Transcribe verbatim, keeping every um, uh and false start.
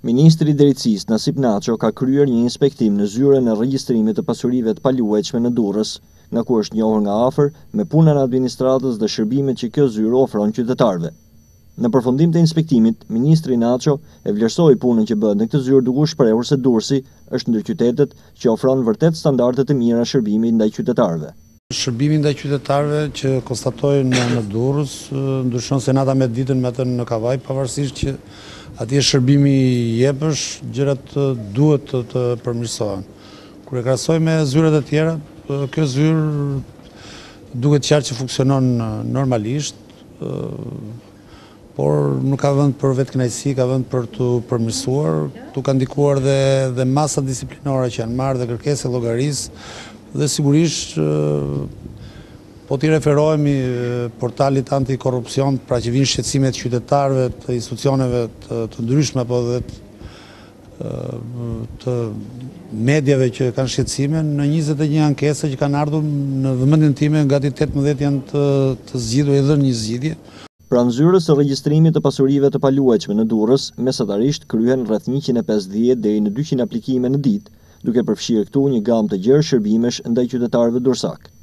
Ministri i Drejtësisë Nasip Naço ka kryer një inspektim në zyrën e regjistrimit të pasurive të paluajtshme në Durrës, nga ku është njohur nga afër me punën e administratës dhe shërbimet që kjo zyrë ofron qytetarëve. Në përfundim të inspektimit, ministri Naço e vlerësoi punën që bëhet në këtë zyrë duke u shprehur se Durrësi është ndër qytetet që ofron vërtet standarde të mira shërbimi ndaj qytetarëve. Shërbimi ndaj qytetarëve që konstatojnë në Durrës ndryshon se nata me ditën me atë në Kavaj, pavarësisht që atje shërbimi i jepësh, gjërat duhet të, të përmirësohen. Kur e krahasoj me zyrat e tjera, kjo zyrë duket qartë që funksionon normalisht, por nuk ka vend për vetkënaqësi, ka vend për të përmirësuar. Tu ka ndikuar dhe, dhe masa disiplinore që janë marrë dhe kërkesa e llogarisë, dhe sigurisht po t'i referohemi portalit antikorrupsion, pra që vinë shqetësimet qytetarëve të institucioneve të, të ndryshme apo dhe të, të medjave që kanë shqetësime, në njëzet e një ankesa që kanë ardhur në vëmendjen time gati tetëmbëdhjetë janë të, të zgjidhur edhe një zgjidhje. Pranë zyrës së regjistrimit të pasurive të paluajtshme në Durrës, mesatarisht kryhen rreth njëqind e pesëdhjetë deri në dyqind aplikime në ditë, duke përfshirë këtu një gamë të gjerë shërbimesh ndaj qytetarëve durrësak.